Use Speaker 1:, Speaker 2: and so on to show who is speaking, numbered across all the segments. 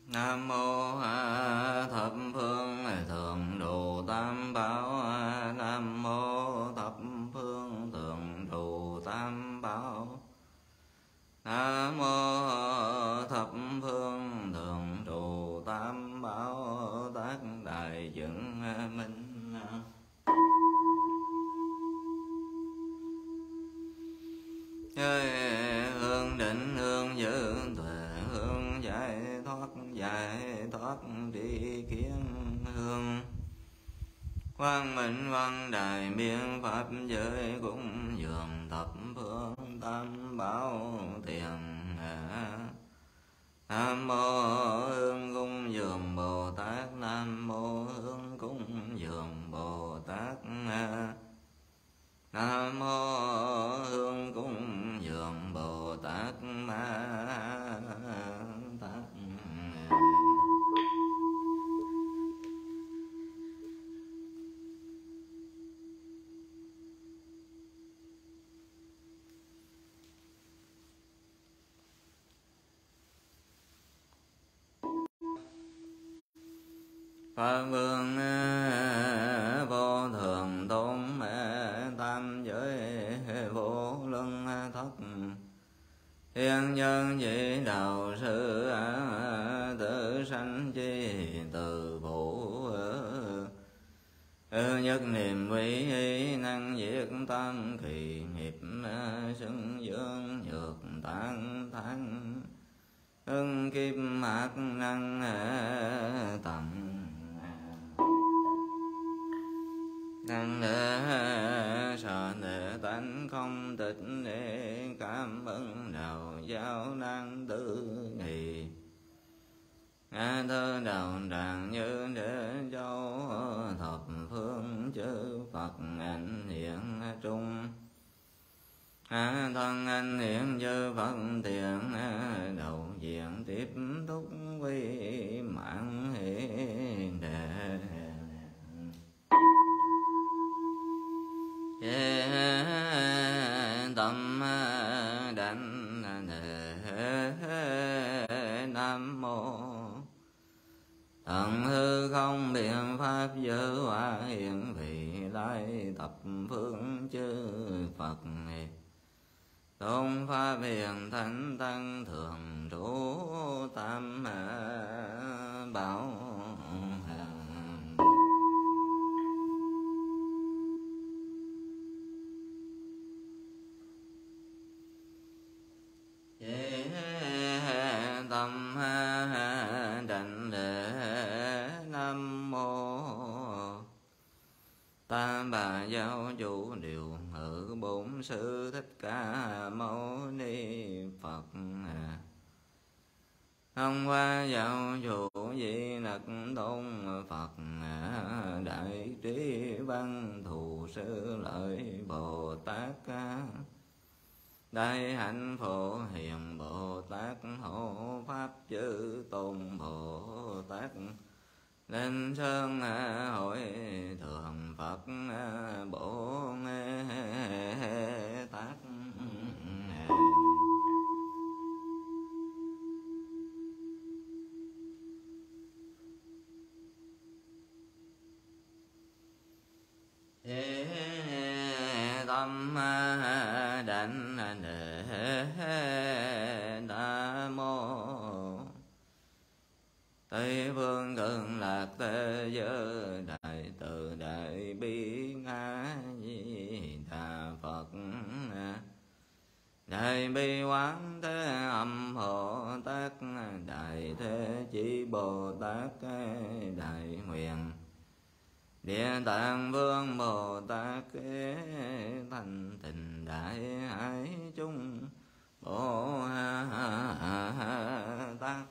Speaker 1: Nam mô thập phương thượng trụ tam bảo. Nam mô thập phương thượng trụ tam bảo. Nam mô thập phương thượng trụ tam bảo. Tác đại chứng minh. Hương định hương giữ tuệ hương giải thoát tri kiến hương. Quang minh văn đài miên pháp giới cũng dường thập phương tam bảo tiền. Nam mô hương cung dường Bồ Tát. Nam mô hương cung dường Bồ Tát. Nam mô hương cung dường Bồ Tát Ma Tát. Pháp vương vô thường tôn tam giới vô luân thất. Thiên nhân chỉ đạo sư tự sanh chi từ phụ. Nhất niệm quý năng diệt tam kỳ nghiệp. Xưng dương nhược tán thắng. Hưng kiếp mạc năng tầm. Năng sợ nệ tánh không tịch để cảm ơn đạo giáo năng tư nghị. Thơ đạo tràng như để châu thập phương chư Phật ảnh hiện trung. Thân anh hiện chư Phật tiền đầu diện tiếp thúc quy mạng hiện đề. Tâm đảnh Nam mô Thần hư không biện pháp giới hóa hiện vị lai thập phương chư Phật. Tôn pháp hiền thánh tăng thường trú tam bảo. Tâm đảnh lễ Nam mô Tam Bà Giáo Chủ Điều Ngự Bổn Sư Thích Ca Mâu Ni Phật. Hôm qua giáo chủ Di Lặc Tôn Phật. Đại trí văn thù sư lợi Bồ Tát. Đại hạnh phổ hiền Bồ Tát. Hộ pháp chư tôn Bồ Tát. Lên sơn hội thượng Phật Bồ Tát. Tâm đảnh Nam mô Tây phương cực lạc thế giới đại từ đại bi A Di Đà Phật. Đại bi quán thế âm Bồ Tát. Đại thế chí Bồ Tát. Đại nguyện Địa Tạng Vương Bồ Tát. Thanh tịnh đại hải chung Bồ Tát.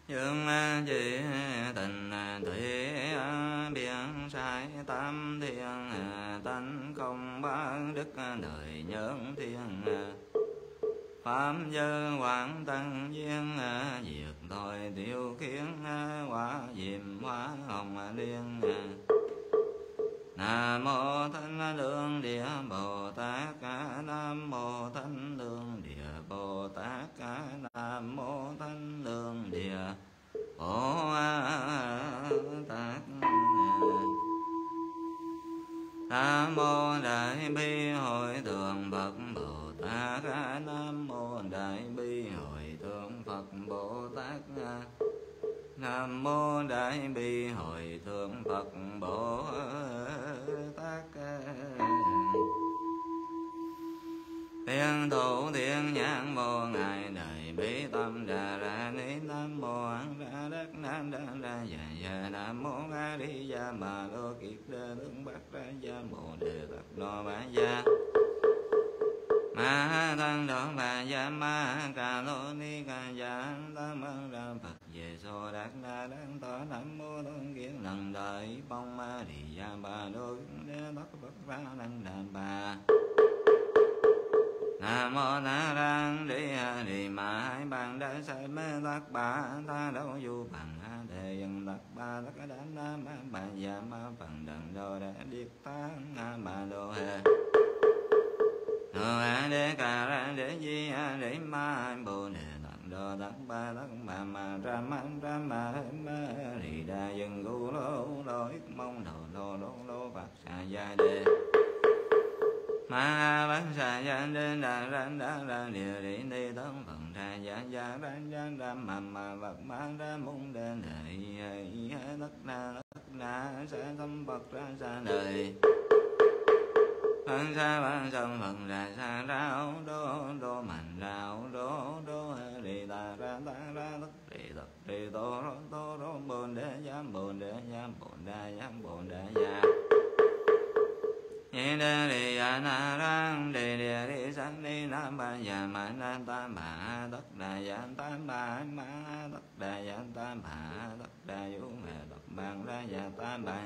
Speaker 1: dương chỉ tình thủy biện sai tam thiên tánh không bán đức đời nhân thiên pháp dơ quảng tăng duyên diệt thôi tiêu kiến hóa diệm hóa hồng liên nam mô thanh lương địa bồ tát nam mô thanh lương địa bồ tát nam mô thanh lương địa bồ tát nam mô đại bi hội thượng Phật Bồ Tát nam mô đại bi hội thượng Phật Bồ Tát nam mô đại bi hội thượng Phật Bồ Tát thiên thủ thiên nhãn vô ngài đại bi tâm đà ra ni nam mô an ra đắc nam đa ra dạ nam mô a di đà ma lô kiết đa tướng bát ra gia bồ đề tát đô bá gia ma tăng đô bà gia ma ca lô ni ca gia tam an ra Phật về so đắc na đăng tỏ nam mô tôn kiến lần đời phong ma đi gia ba đô đế tát Phật ra năng đàn bà nam mô na rang đi ma hai bàn đại sai mê tát bà ta đâu du bằng đề dân tát bà tát đá nam bà gia ma phần đằng đô đã điệt tán bà đô hề đế cà ra đế di đế ma bồ đề tát đô tát bà ma ra ma đi đa dân gu lô ít mong đầu lô phật xà gia đề ma bát xà gia đế đà ra địa đi đi tấn phần ra gia ra ma vật ma ra môn đế đề tất na sa tâm Phật ra sa đời Phật sa Phật sông Phật ra sa rao đô mạnh rao đô đi ta ra tất đi tô bồn đế giám bồn đế bồn đế gia nhị đế đi na rang đi sang đi nam ba già ma nan tam ba tất đà giang tam ba ma tất đà giang tam ba tất đà vũ mẹ tất bằng ra già tam ba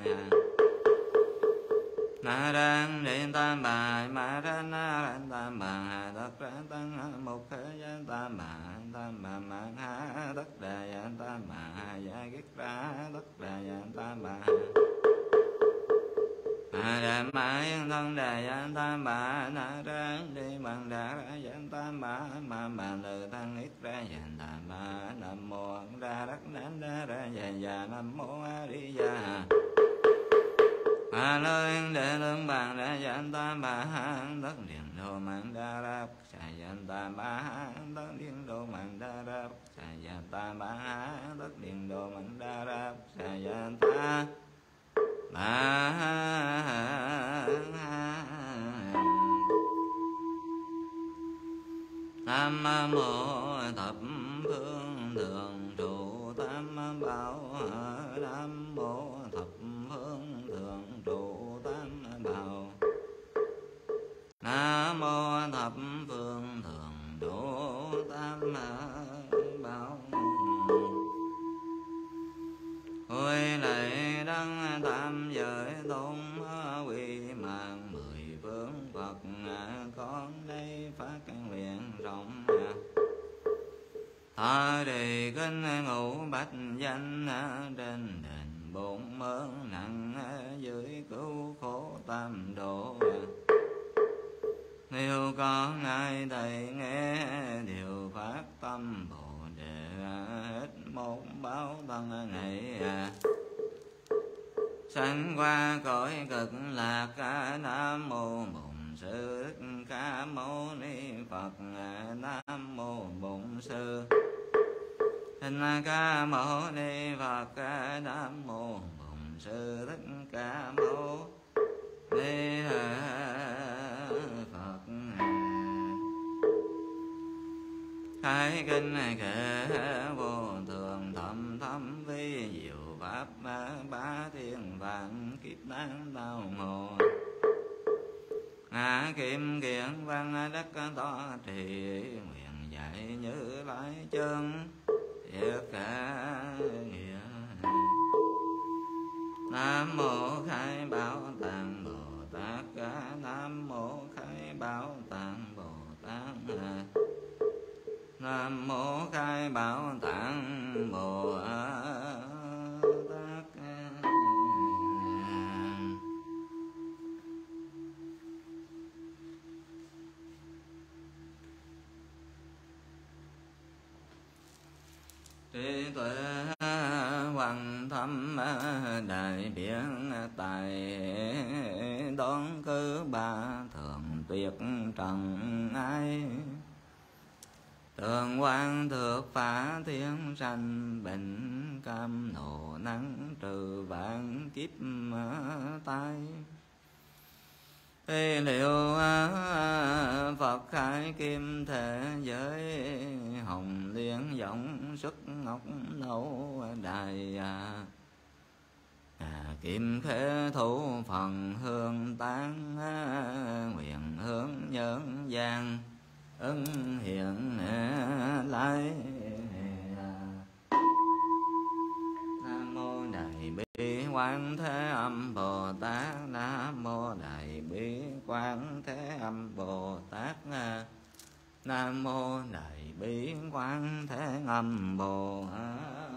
Speaker 1: na rang đi tam ba ma ra na tam ba tất ra tăng một thế giang tam ba ma ha tất đà giang tam ba gia kiết ra tất đà giang tam ba đà ma yên thân đà giang tam ba na rang đi bằng đà ra giang tam ba ma bàn từ tăng ít ra giang tam ba nam mô an ra đắc nan đa ra già nam mô a di đà nơi đệ lương bằng ra giang tam ba tất điện đồ mạng đa ra xà giang tam ba tất điện đồ mạng đa ra xà giang tam ba tất điện đồ mạng đa ra xà giang ta nam mô thập phương thường trụ tam bảo nam mô thập phương thường trụ tam bảo nam mô thập phương thường trụ tam bảo ôi lạy đấng tam giới tôn quy mạng mười phương Phật con đây phát nguyện rộng thọ trì kinh ngũ bạch danh trên đền bốn mớn nặng dưới cứu khổ tam độ nếu có ai thầy nghe điều phát tâm bồ đề hết một báo thân này sanh qua cõi cực lạc nam mô bổn sư thích ca mâu ni Phật nam mô bổn sư thích ca mâu ni Phật nam mô bổn sư thích ca mâu ni Phật khai kinh kệ vô thường thâm vi diệu pháp bá thiên vạn kiếp nan đau ngộ ngã kim kiền văn đất tỏ trì nguyện dạy như lai chân thiệt cả Nam mô Khai Bảo Tạng Bồ Tát. Nam mô Khai Bảo Tạng Bồ Tát. Nam mô Khai Bảo Tạng Bồ Tát. Trí tuệ Hoàng Thâm Đại Biện Tài đón cư ba thường tuyệt trần ai. Tường quang thược phá thiên sanh bệnh cam nộ nắng trừ vạn kiếp tai. Thi liệu Phật khai kim thể giới hồng liên vọng xuất ngọc nấu đài. Kim khế thủ phần hương tán nguyện hướng nhân gian ứng hiện lại. Nam mô Đại Bi Quán Thế Âm Bồ Tát. Nam mô Đại Bi Quán Thế Âm Bồ Tát. Nam mô Đại Bi Quán Thế Âm Bồ Tát.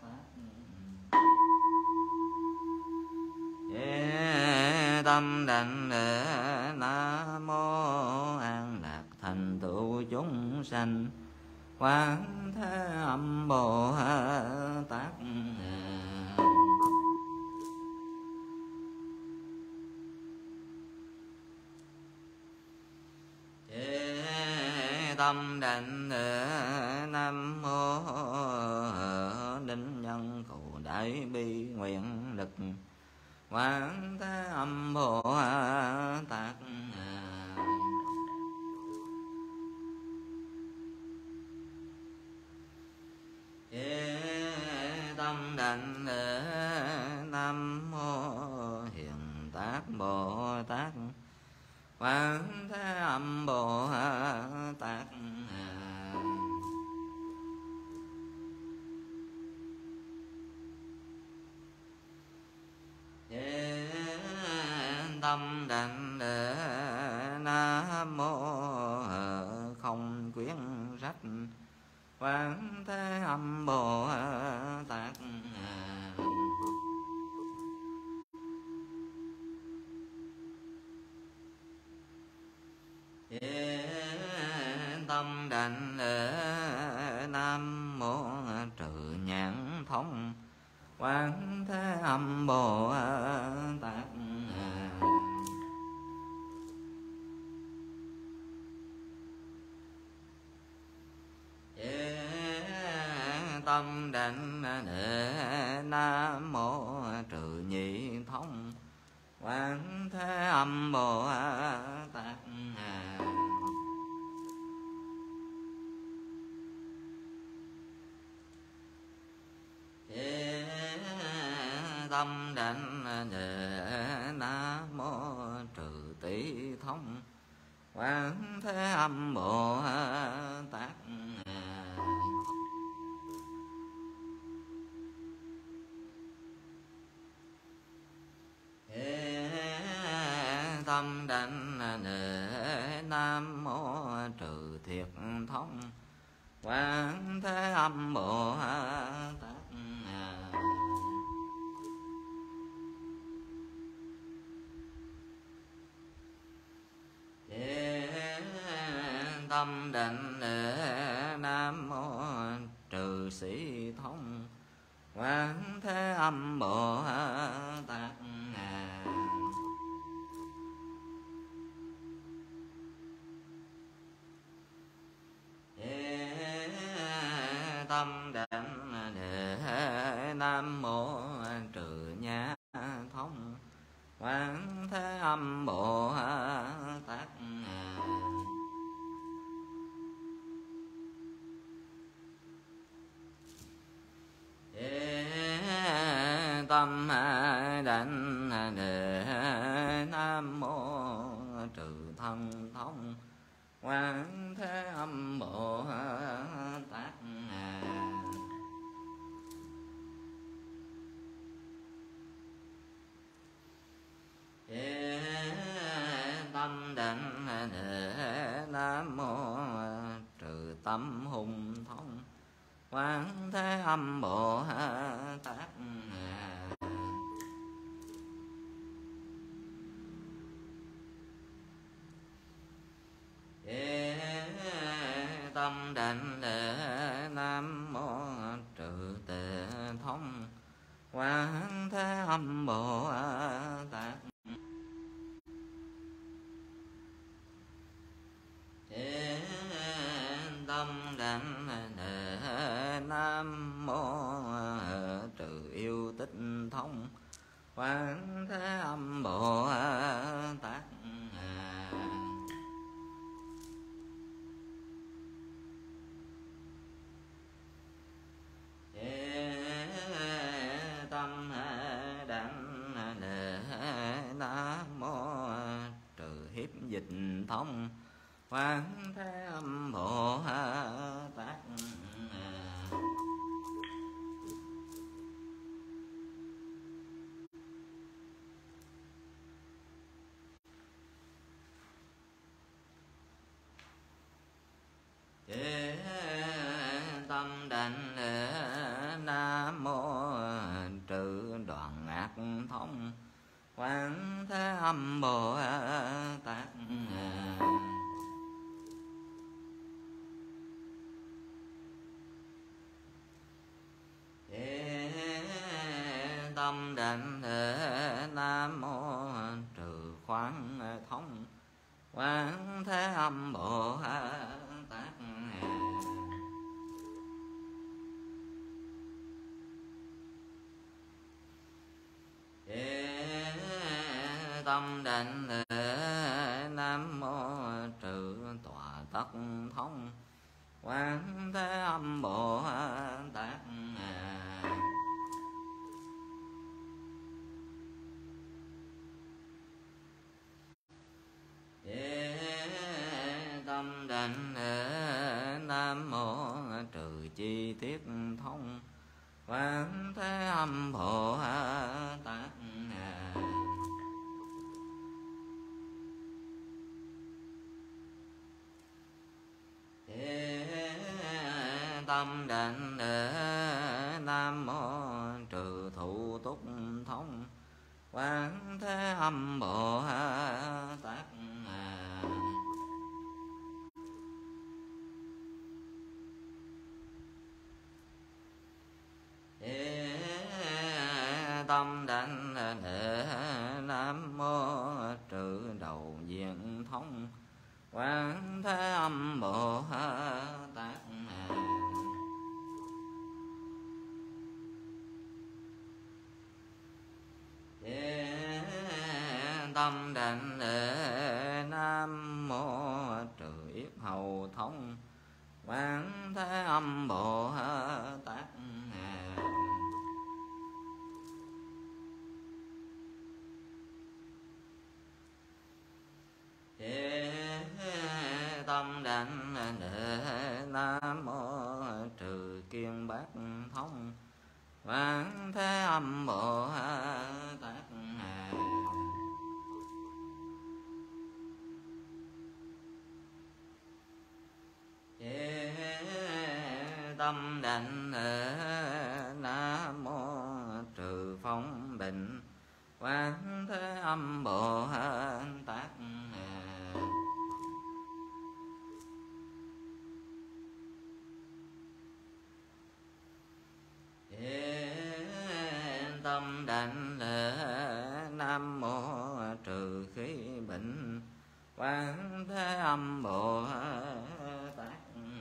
Speaker 1: Tâm đảnh lễ Nam mô An Lạc thành tựu chúng sanh Quán Thế Âm Bồ Tát. Tâm đảnh lễ Nam mô Định Nhân Cụ Đại Bi Nguyện Lực Quán Thế Âm Bồ Tát. Tâm đảnh lễ Nam mô Hiền Tác Bồ Tát. Quán Thế Âm Bồ Tát. Tâm đảnh lễ Nam mô Không Quyến Sách Quán Thế Âm Bồ Tát. Tâm đảnh lễ Nam mô Trừ Nhãn Thông Quán Thế Âm Bồ Tát. Tâm đảnh lễ Nam mô Trừ Nhị Thông Quán Thế Âm Bồ Tát. Tâm đảnh lễ Nam mô Trừ Tỷ Thông Quán Thế Âm Bồ Tát. Tâm đảnh lễ Nam mô Trừ Thiệt Thông Quán Thế Âm Bồ Tát. Tâm đảnh lễ Nam mô Trừ Sĩ Thông Quán Thế Âm Bồ Tát. Tâm đảnh lễ Nam mô Trừ Nhã Thông Quán Thế Âm Bồ Tát. Tâm đảnh lễ Nam mô Trừ Thân Thông Quán Thế Âm Bồ Tát. âm hùng thông, Quán Thế Âm Bồ Tát. Tâm đảnh lễ Nam Mô Trừ Tề Thông, Quán Thế Âm Bồ Tát. Tâm đảnh lễ Nam Mô Trừ Yêu Tích Thông, Quán Thế Âm Bồ Tát. Tâm đảnh lễ Nam Mô Trừ Hiếp Dịch Thông, Quán Thế Âm Bồ Tát. Tâm đảnh lễ Nam Mô Trừ Đoạn Ác Thông, Quán Thế Âm Bồ Tát. Tâm đảnh lễ Nam Mô Trừ Khoáng Thông, Quán Thế Âm Bồ Tát. Tâm đảnh lễ Nam Mô Trừ Tọa Tất Thông, Quán Thế Âm Bồ Tát. Tâm đảnh lễ Nam Mô Trừ Chi Tiết Thông, Quán Thế Âm Bồ Tát. Tâm đảnh lễ Nam Mô Trừ Thủ Túc Thông, Quán Thế Âm Bồ Tát. Tâm đảnh lễ Nam Mô Trừ Đầu Diện Thông, Quán Thế Âm Bồ Tát. Tâm đảnh lễ Nam Mô Trừ Yết Hầu Thông, Quán Thế Âm Bồ Tát. Tâm đảnh lễ Nam Mô Trừ Kiên Bát Thông, Quán Thế Âm Bồ Tát. Tâm đảnh lễ Nam Mô Trừ Phong Bệnh, Quán Thế Âm Bồ Tát. Tâm đảnh lễ Nam Mô Trừ Khí Bệnh, Quán Thế Âm Bồ Tát.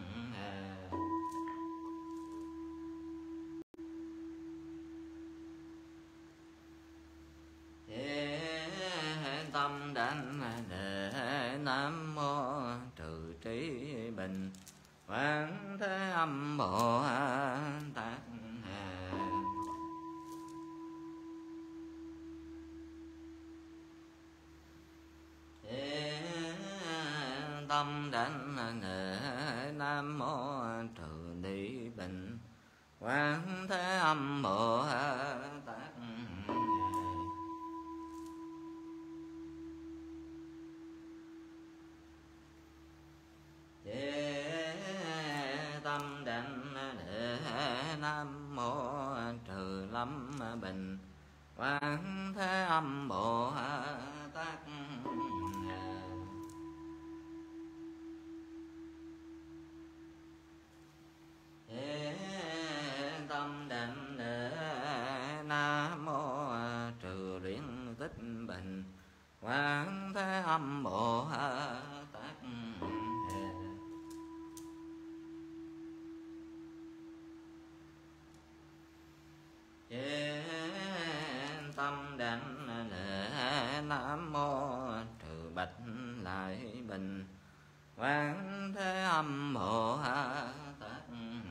Speaker 1: Tâm đảnh lễ Nam Mô Trừ Trí Bệnh, Quán Thế Âm Bồ Tát. Tâm đảnh lễ Nam Mô Trừ Đi Bệnh, Quán Thế Âm Bồ Tát. tâm đảnh đệ nam mô trừ lâm bình quán thế âm bồ tát. Tâm đảnh đệ nam mô trừ luyện tích bình quán thế âm bồ tát. Tâm đảnh lễ nam mô trừ bạch lại bình quán thế âm bồ tát.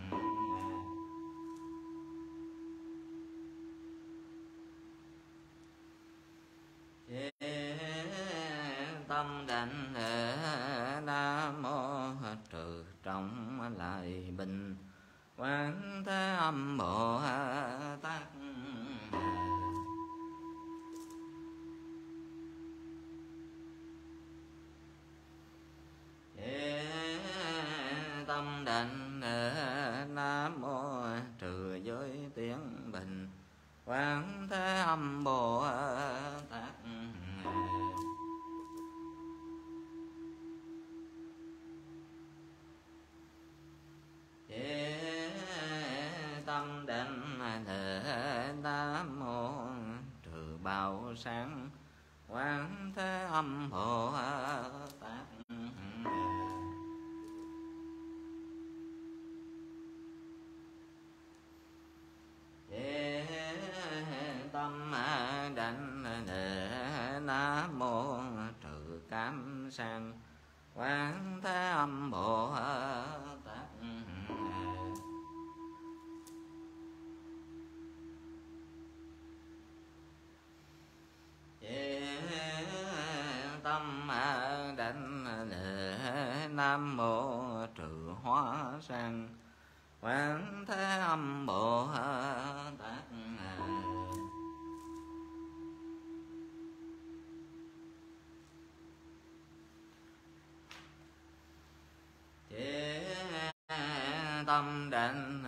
Speaker 1: Tâm đảnh lễ nam mô trừ trọng lại bình quán thế âm bồ tát. Tâm đảnh nam mô trừ giới tiếng bình quán thế âm bồ tát. Tâm đảnh nam mô trừ bao sáng quán thế âm bồ tát. Tâm đảnh nam mô trừ cám sang quán thế âm bồ tát. Tâm đảnh nam mô trừ hóa sang quán thế âm bồ tát. Tâm đảnh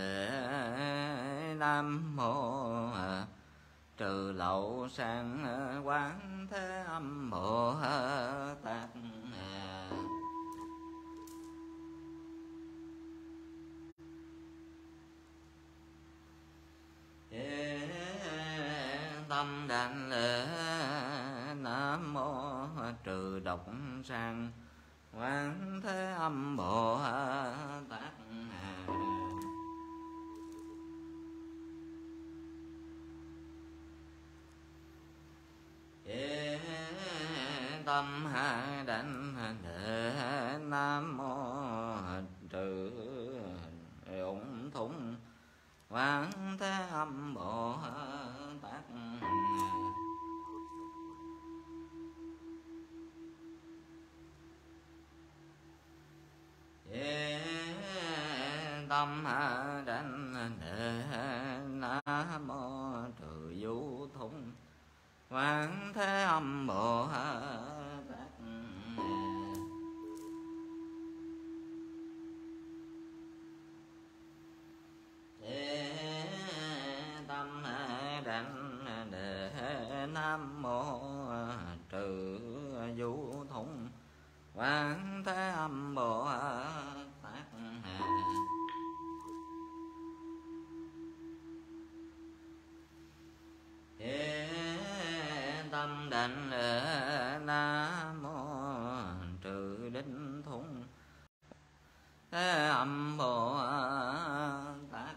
Speaker 1: nam mô trừ lậu sang quán thế âm bồ tát. Tâm đảnh nam mô trừ độc sang quán thế âm bồ tát. Tâm đảnh nam mô trừ ủng thủng quán thế âm bồ tát. Tâm đảnh nam mô trừ vũ thủng quán thế âm bồ tát. Tâm đảnh nam mô trừ vũ thủng quán thế âm bồ tát. Tâm đảnh nam mô trừ đinh thủng thế âm bồ tát.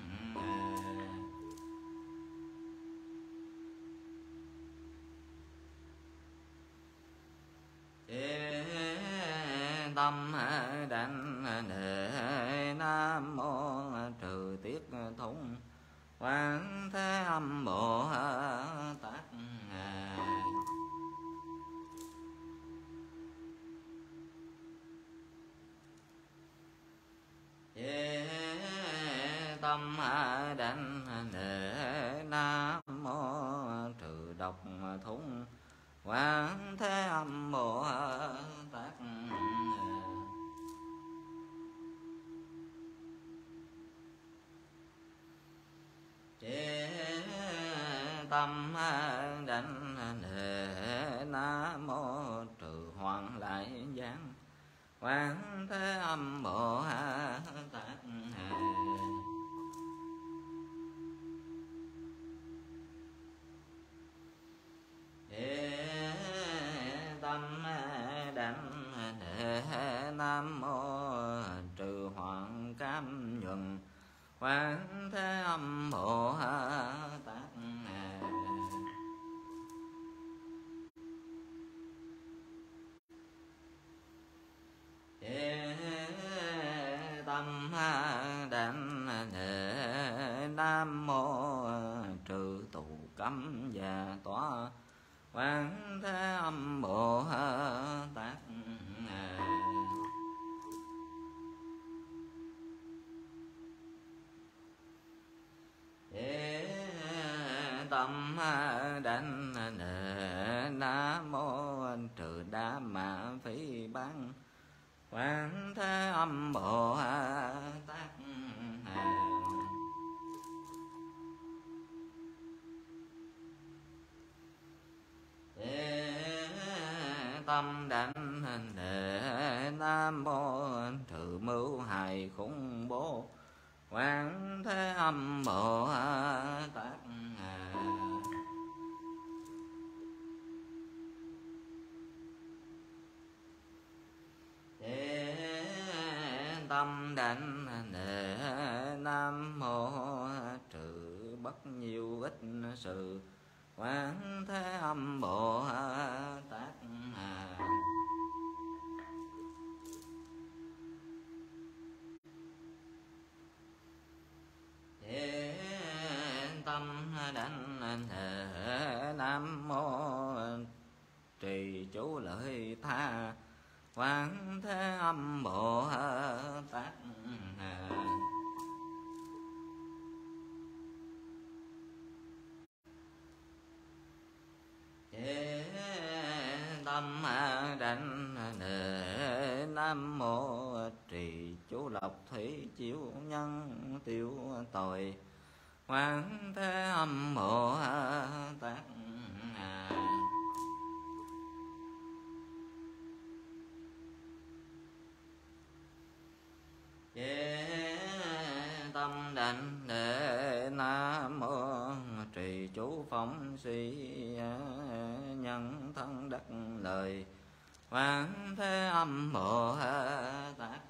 Speaker 1: Tâm đảnh nam mô trừ tiết thủng quán thế âm bồ tát. Tâm đảnh nam mô trừ độc thủng quán thế âm bồ tát. tâm đảnh lễ nam mô trừ hoạn lại giang quán thế âm Bồ Tát. Tâm đảnh lễ nam mô trừ hoạn cam nhuần quán thế âm Bồ Tát. Tâm đảnh lễ nam mô trừ tù cấm và tỏa quán thế âm Bồ Tát. Tâm đảnh lễ nam mô trừ đa mã phi bán quán thế âm Bồ Tát. Tâm đảnh lễ nam mô trừ mưu hài khủng bố quán thế âm Bồ Tát. Tâm đảnh lễ nam mô trừ bất nhiêu ích sự quán thế âm Bồ Tát. Tâm đảnh lễ nam mô trì chú lợi tha quán thế âm Bồ Tát. Tâm đảnh lễ nam mô trì chú lộc thủy chiếu nhân tiêu tội quán thế âm Bồ Tát. Tâm đảnh lễ nam mô trì chú phóng sĩ nhân thân đất lời quán thế âm Bồ Tát.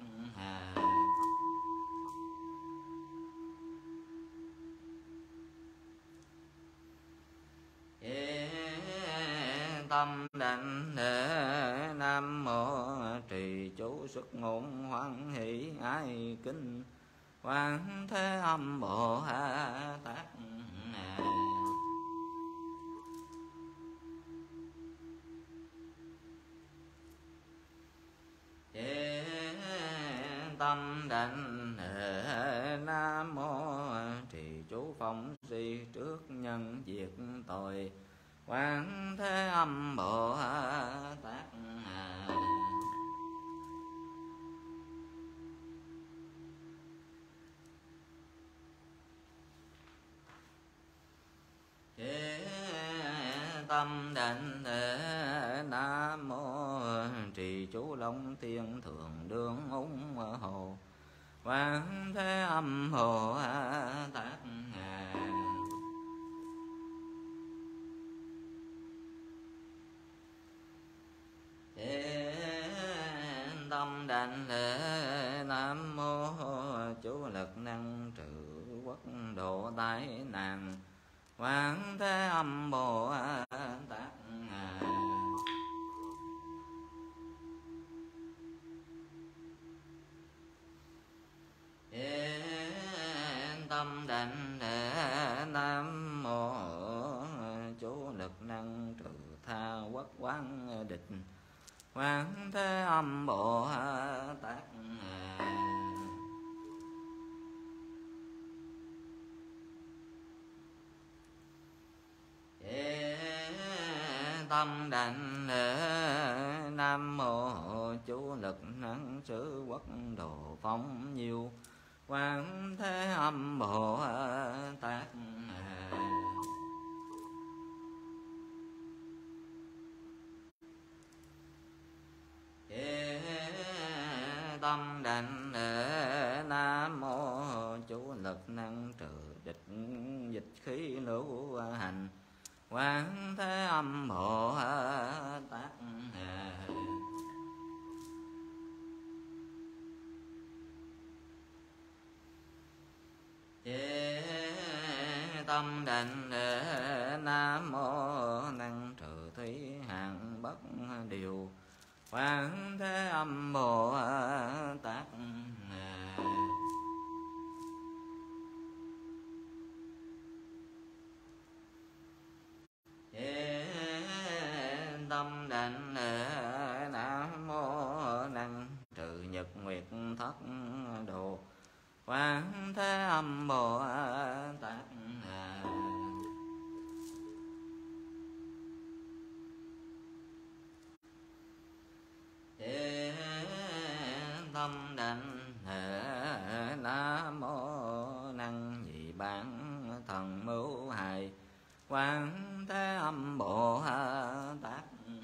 Speaker 1: Tâm đảnh lễ nam mô trì chú xuất ngôn hoan hỷ ái kính quán thế âm Bồ Tát. Tâm đảnh lễ nam mô trì chú phóng si trước nhân diệt tội quán thế âm Bồ Tát. Tâm đảnh lễ nam mô trì chú long thiên thượng đương ủng hộ quán thế âm Bồ Tát. Tâm đảnh lễ nam mô chú lực năng trừ quốc độ tai nạn quán thế âm Bồ Tát. Tâm đảnh lễ nam mô chú lực năng trừ tha quốc quán địch quán thế âm Bồ Tát. Tâm đảnh lễ nam mô chú lực năng sử quốc độ phóng nhiêu quán thế âm Bồ Tát. lực năng trừ địch dịch khí lưu hành. Quán Thế Âm Bồ Tát chế tâm định Nam Mô năng trừ thủy hàng bất điều. Quán Thế Âm Bồ Tát chế tâm định Nam Mô năng trừ nhật nguyệt thất đồ. Quán Thế Âm Bồ Tát chế tâm định Nam Mô năng nhị bản thần mưu hài. Quán Thế Âm Bồ Tát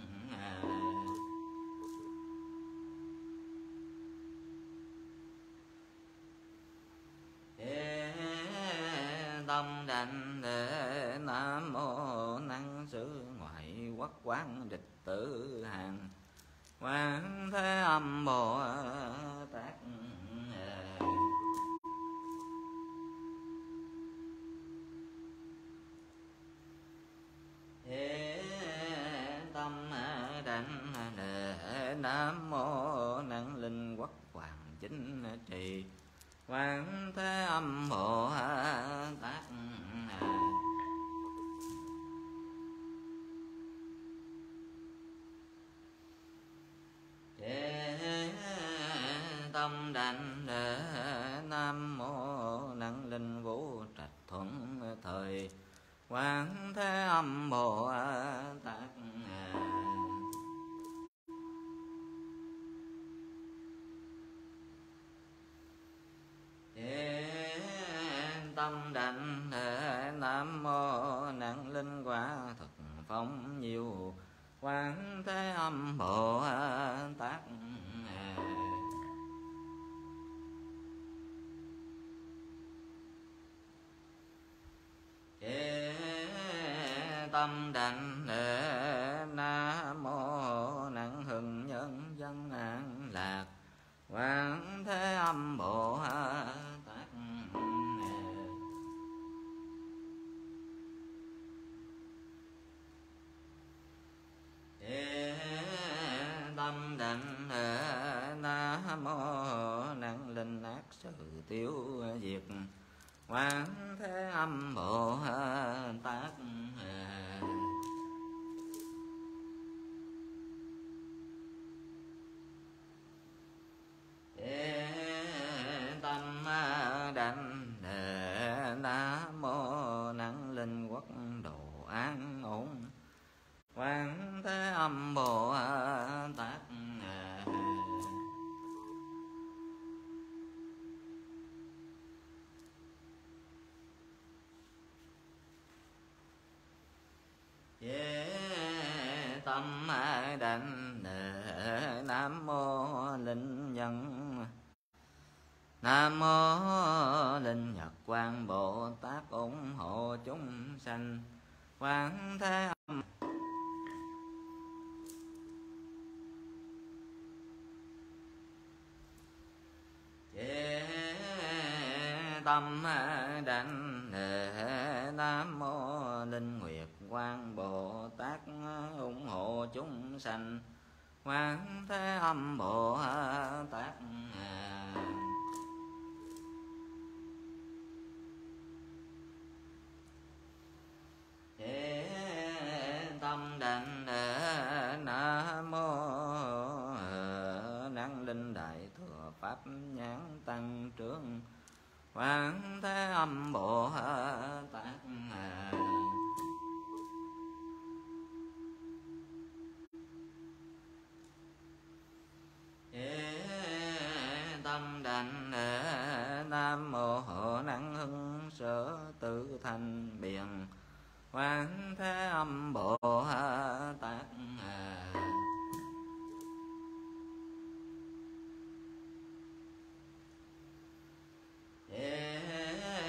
Speaker 1: tâm định Nam Mô năng xứ ngoại quốc quán địch tử hàng. Quán Thế Âm Bồ Tát tâm định Nam Mô năng linh quốc hoàng chính trì. Quán Thế Âm Bồ Tát chế tâm định Nam Mô năng linh vũ trạch thuận thời. Quán Thế Âm Bồ Tát chế tâm định Nam Mô năng linh quả thực phong nhiều. Quán Thế Âm Bồ Tát chế tâm định Nam Mô năng hưng nhân dân an lạc. Quán Thế Âm Bồ Tát chế tâm định Nam Mô năng linh ác sự tiêu diệt. Quán Thế Âm Bồ Tát chế tâm định Nam Mô năng linh quốc độ an ổn. Quán Thế Âm Bồ Tát chế tâm định Nam Mô linh nhân Nam Mô linh Nhật Quang Bồ Tát ủng hộ chúng sanh. Quán Thế Âm chế tâm định Nam Mô linh Nguyệt Quang Bồ Tát ủng hộ chúng sanh. Quán Thế Âm Bồ Tát chế tâm định Nam Mô năng linh đại thừa pháp nhãn tăng trưởng. Quán Thế Âm Bồ Tát chế tâm định Nam Mô năng hưng sở tự thành biện. Quán Thế Âm Bồ Tát chế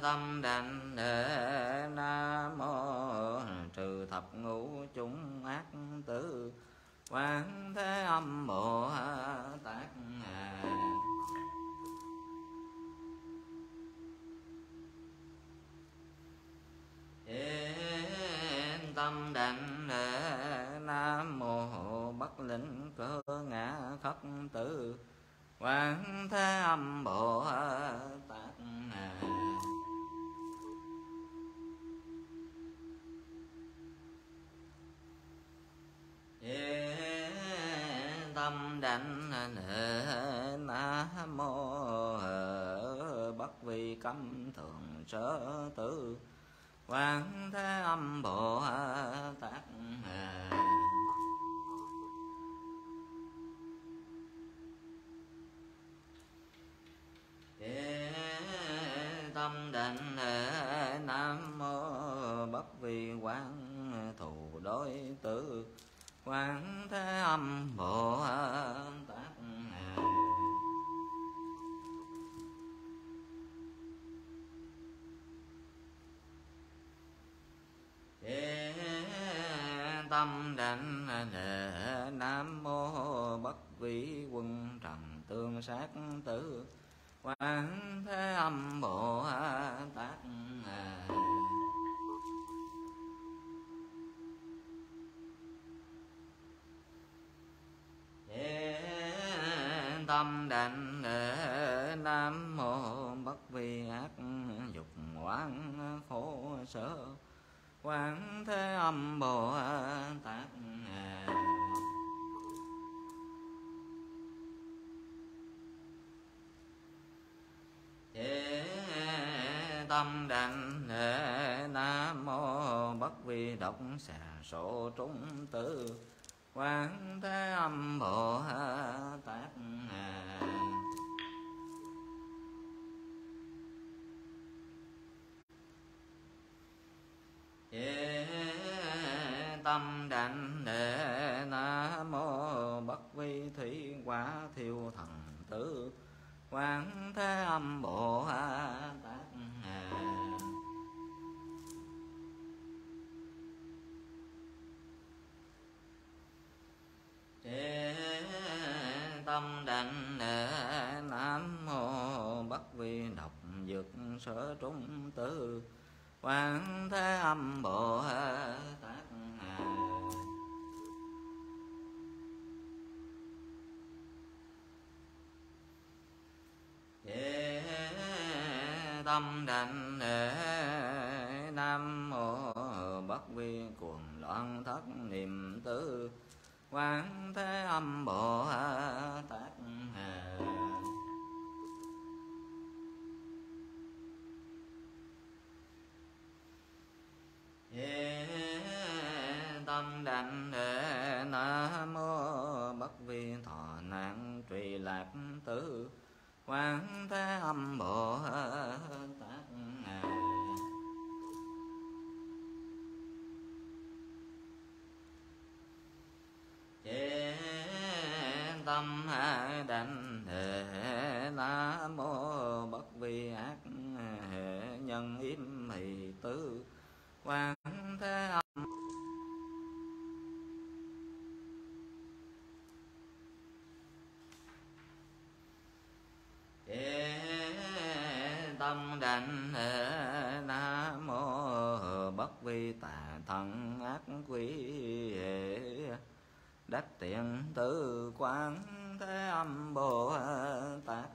Speaker 1: tâm đảnh nam mô trừ thập ngũ chúng ác tử Quán Thế Âm Bồ Tát. Yên tâm đảnh nam mô Bất Linh Cơ Ngã Khất Tử Quán Thế Âm Bồ Tát. Tâm đảnh nam mô Bất Vi Cấm Thường Sở Tử Quán Thế Âm Bồ Tát. Tâm đảnh nam mô Bất Vi Quán Thù Đối Tử Quán Thế Âm Bồ Tát. Tâm đảnh nam mô Bất Vi Quân Trần Tương Sát Tử Quán Thế Âm Bồ Tát. Tâm đảnh nam mô Bất Vi Ác Dục Oán Khổ Sở Quán Thế Âm Bồ Tát. Tâm đảnh nam mô Bất Vi Độc Xà Sổ Trúng Tử Quán Thế Âm Bồ Tát. Tâm đảnh nam mô Bất Vi Thủy Quả Thiêu Thần Tử Quán Thế Âm Bồ Tát. Tâm đảnh nam mô Bất Vi Độc Dược Sở Trúng Tử Quán Thế Âm Bồ Tát. Tâm đảnh nam mô Bất Vi Cuồng Loạn Thất Niệm Tử Quán Thế Âm Bồ Tát. Tâm đảnh nam mô Bất Vi Thọ Nạn Trì Lạc Tử Quán Thế Âm Bồ Tát. Tâm đảnh nam mô Bất Vi Ác Nhân Yếm Hỷ Tử Quán Thế Âm. Tâm đảnh nam mô Bất Vi Tà Thần Ác Quỷ Đắc Tiện Tử Quán Thế Âm Bồ Tát.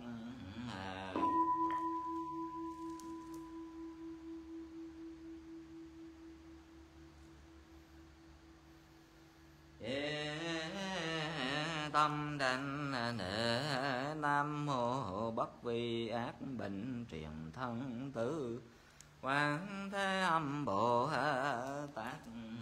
Speaker 1: Tâm đảnh nam mô Bất Vi Ác Bệnh Truyền Thân Tử Quán Thế Âm Bồ Tát.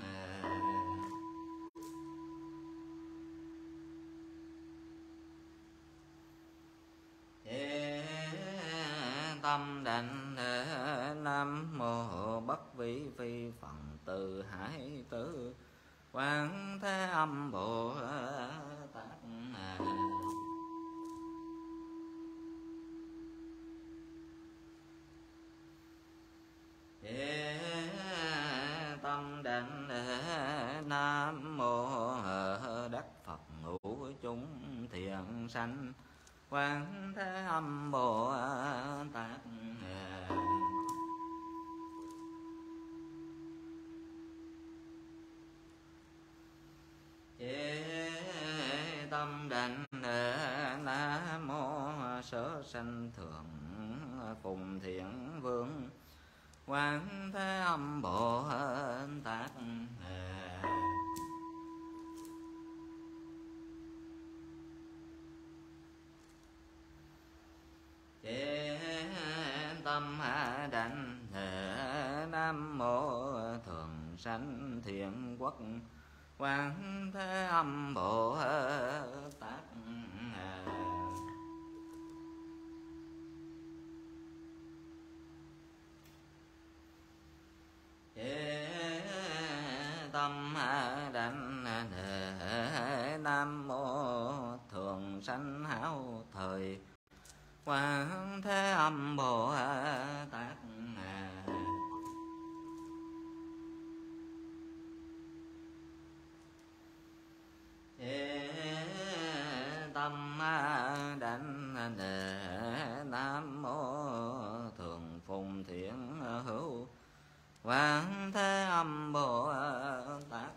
Speaker 1: Tâm đảnh nam mô Bất Vi Phi Phần Từ Hải Tử Quán Thế Âm Bồ Tát. Quán Thế Âm Bồ Tát. Chế tâm đảnh Nam Mô Sở Sanh Thượng Phùng Thiện Vương Quán Thế Âm Bồ Tát. Chế tâm đảnh Nam Mô Thường Sanh Thiện Quốc Quán Thế Âm Bồ Tát. Chế tâm đảnh Nam Mô Thường Sanh Hảo Thời Quán Thế Âm Bồ Tát. Chế tâm đảnh Nam Mô Thường Phùng Thiện Hữu Quán Thế Âm Bồ Tát.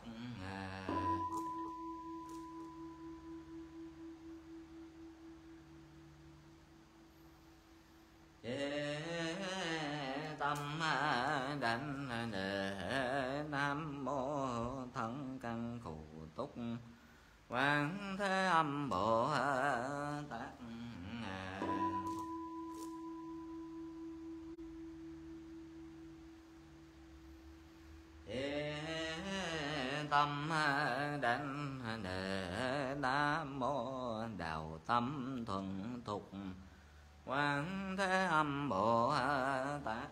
Speaker 1: Chế tâm đảnh Nam Mô Thân Căn Cụ Túc Quán Thế Âm Bồ Tát. Chế tâm đảnh Nam Mô Đạo Tâm Thuần Thục Quán Thế Âm Bồ Tát.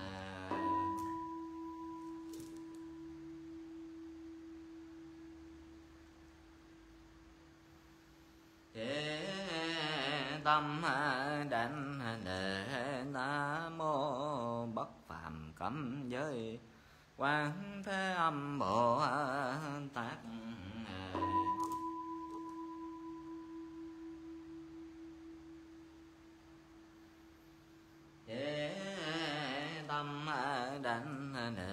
Speaker 1: Chế tâm đảnh Nam Mô Bất Phàm Cấm Giới Quán Thế Âm Bồ Tát. Chế tâm đảnh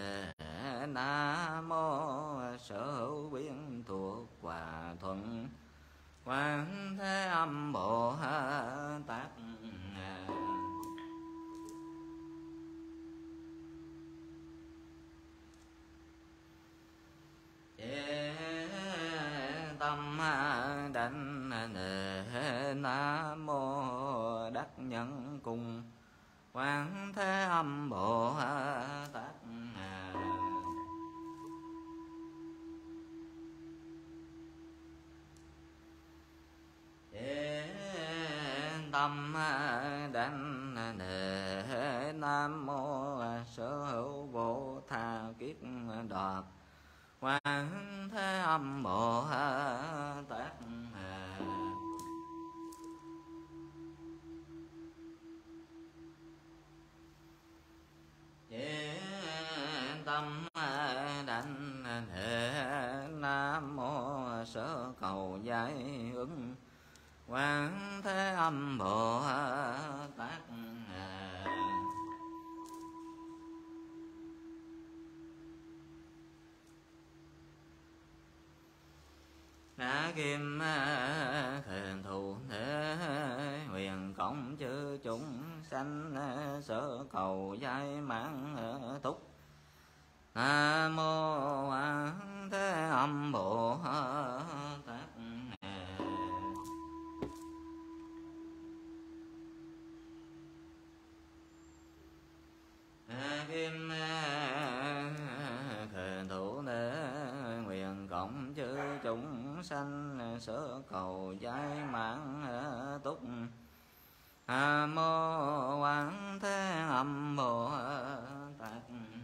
Speaker 1: Nam Mô Sở Hữu Biến Thuộc Hòa Thuận Quán Thế Âm Bồ Tát. Chế tâm đảnh Nam Mô Đắc Nhân Cùng Quán Thế Âm Bồ Tát. Chế tâm đảnh Nam Mô Sở Hữu Vô Tha Kiết Đoạt Quán Thế Âm Bồ Tát. Chế tâm đảnh Nam Mô Sở Cầu Giải Ứng Quán Thế Âm Bồ Tát. Ngã Kim Thiền Thù Thế Huyền Cộng Chư Chúng Sanh Sở Cầu Giải Mãn Túc Nam Mô Quán Thế Âm Bồ Tát. Kim Thiền Thủ Thế Nguyện Cộng Chư Chúng Sanh Sở Cầu Giải Mãn Túc Nam Mô Quán Thế Âm Bồ Tát.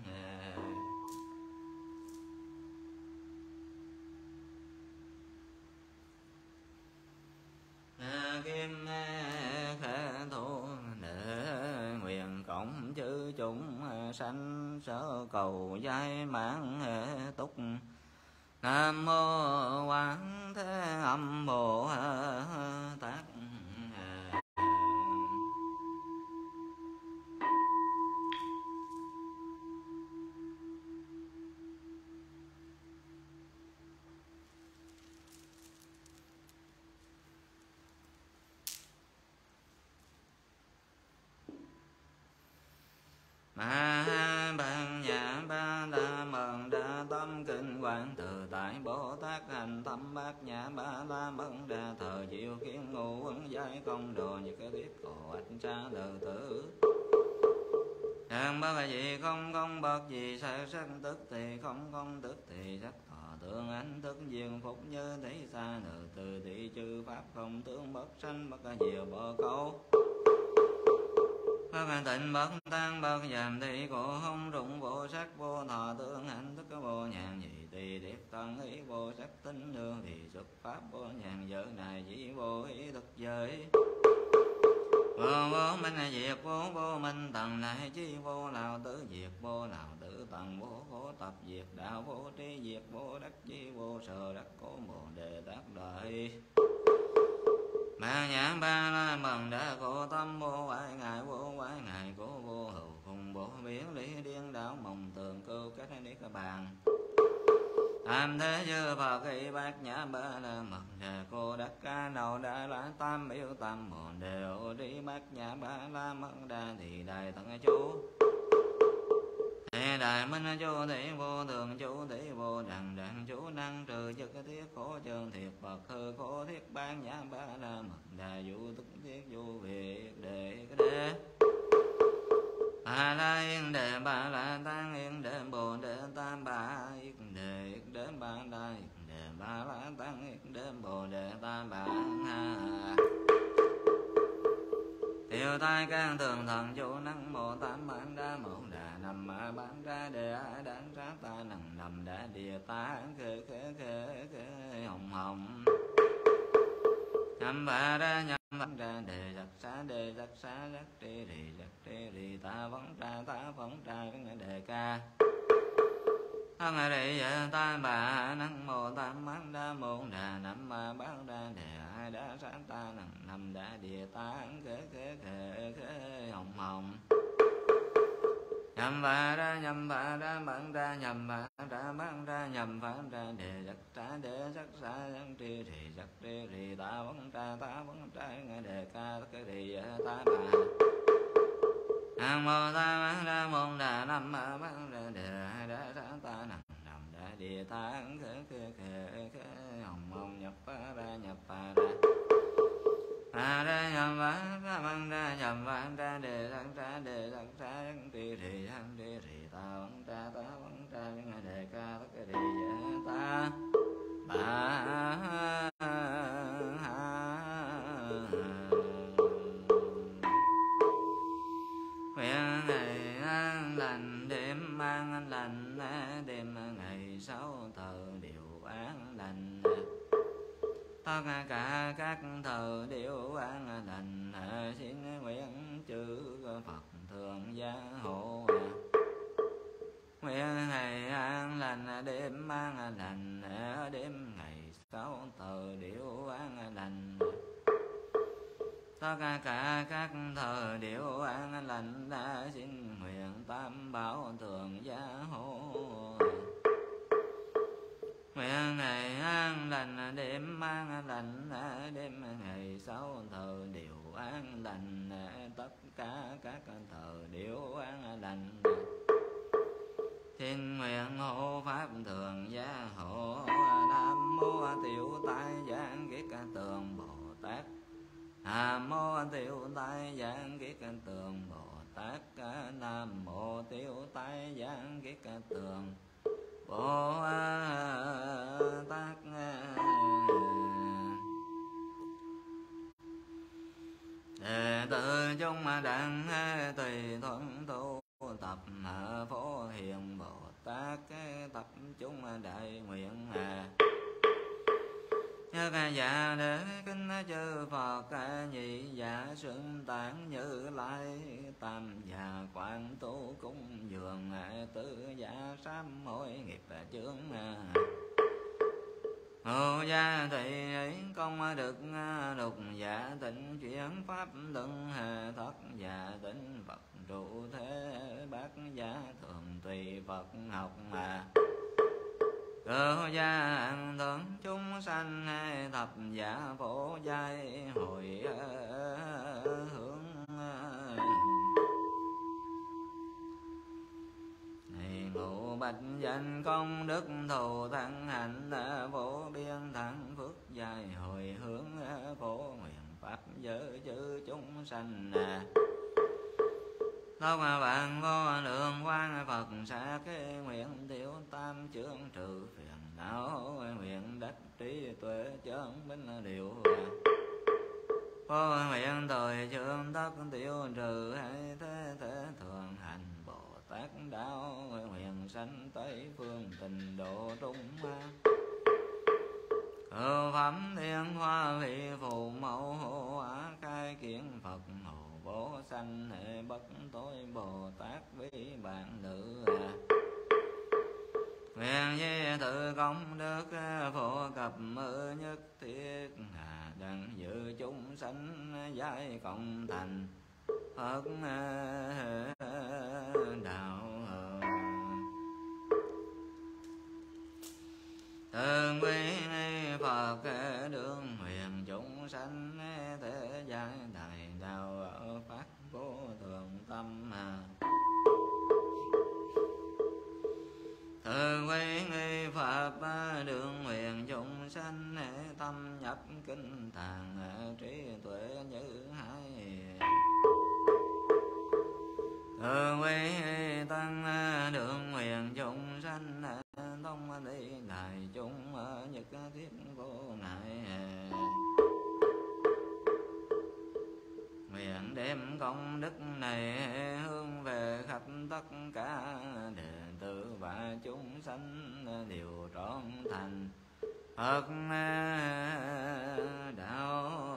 Speaker 1: Kim Khẽ Thủ Đệ Nguyện Cộng Chư Chúng Sanh Sở Cầu Giải Mãn Túc Nam Mô Quán Thế Âm Bồ Tát. nhã ba la mật đa thờ diệu kiến ngũ uẩn giải công đồ như cái biết cổ ách cha đời tử bất gì không không bất gì sắc sắc tức thì không không tức thì sắc thọ tương ánh tức duyên phúc như thế xa nữ từ thị chư pháp không tướng bất sanh bất diệu bờ câu bất tịnh bất tan bất giảm thị cổ không rụng vô sắc vô thọ tương hạnh thức vô nhàn nhị tỳ điệp tăng ý vô sắc tinh nương thì xuất pháp vô nhàn giới này chỉ vô ý thực giới vô minh diệt vô minh tầng này chi vô lão tử diệt vô lão tử tầng vô khổ tập diệt đạo vô trí diệt vô đắc chi vô sở đắc cố bồ đề tác đại ba nhãn ba la mật đa cổ tâm vô quái ngại cố vô hữu cùng bộ biến lý điên đảo mộng tường cưu cách niết bàn tam thế chư Phật y bát nhã ba la mật đa cô đắc ca đầu đa la tam biểu tam bồ đề ô đi bát nhã ba la mật đa thì đại thần chú thế đại minh chú thị vô thường chú thị vô đẳng đẳng chú năng trừ chức thiết khổ chân thiệt bậc hư khổ thiết ban nhã ba la mật đa vũ tức thiết vô việc đệ ba la yên đệ ba la tăng yên đệ bồ đề tam ba yên đệ ba la yên đệ ba la tăng yên đệ bồ đề tam ba tiêu tai can thường thần chủ năng mô tam bản đa mô đà nằm ma bản đa đề a đản sát ta nằng nằm đa địa ta khê hồng hồng nhằm ba ra nhằm văn ra đề giặc xá giặc trì rì ta vấn ra đề ca thân rì ta bà năng mô tam bản đa mô đà nằm ma bản đa đề a đá sát ta nằng nằm đa địa ta khê hồng hồng nhằm ba ra bản ra nhằm ba nhằm phán ra đề giặc xá giặc trì rì ta vấn ra đề ca cái rì ta bà nam mô ta bán ra môn đà nam ma bán ra đề đa sát ta nằm nằm đa địa ta khê hồng hồng nhập phá ra a ra nhằm văn ra nhằm văn ra đề giặc xá trì rì ta văn ra đề ca cái rì ta ba nguyện ngày an lành đêm an lành đêm ngày sáu thờ điều an lành tất cả các thờ điều an lành xin nguyện chư Phật thường gia hộ nguyện ngày an lành đêm an lành đêm ngày sáu thờ điều an lành tất cả các thờ điều an lành xin nguyện tam bảo thường gia hộ nguyện ngày an lành đêm an lành đêm ngày sáu thờ điều an lành tất cả các thờ điều an lành xin nguyện hộ pháp thường gia hộ nam mô tiểu tai giảng kiết tường Bồ Tát nam mô tiểu tai giảng kiết tường Bồ Tát nam mô tiểu tai giảng kiết tường Bồ Tát đệ tử chúng đặng tùy thuận tu tập phổ hiền Bồ Tát tập chúng đại nguyện nhớ ca dạ để kính chư Phật nhị dạ xưng tạng Như Lai tam dạ quan tu cúng dường tứ dạ sám hối nghiệp chướng Ngô gia thị công đức lục dạ tịnh chuyển pháp luân thất dạ tịnh Phật trụ thế bát dạ thường tùy Phật học cơ gia an tưởng chúng sanh thập dạ phổ giai hồi hướng ngụ bạch danh công đức thù thắng hạnh vô biên thắng phước dài hồi hướng phổ nguyện pháp giới chư chúng sanh tóc vàng vô lượng quang Phật xá kế nguyện tiêu tam chướng trừ phiền não nguyện đắc trí tuệ chân minh điều vô nguyện tội chương tất tiêu trừ hay thế thế thường hành Bồ Tát đạo nguyện sanh tây phương tịnh độ trung cửu phẩm thiên hoa vị phù mẫu hộ á khai kiến Phật hộ bố sanh hệ bất tối Bồ Tát vi bạn nữ nguyện di tự công đức phổ cập mơ nhất thiết đặng dự chúng sanh giải cộng thành Phật đạo thường quy Phật đương huyền chúng sanh thế giới đại đạo phát vô thường tâm thường quy Phật đương huyền chúng sanh tâm nhập kinh tạng trí tuệ như hải thường quy tăng đường huyền chúng sanh thông đi đại chúng nhất thiết vô ngại nguyện đem công đức này hướng về khắp tất cả đệ tử và chúng sanh đều trọn thành Phật đạo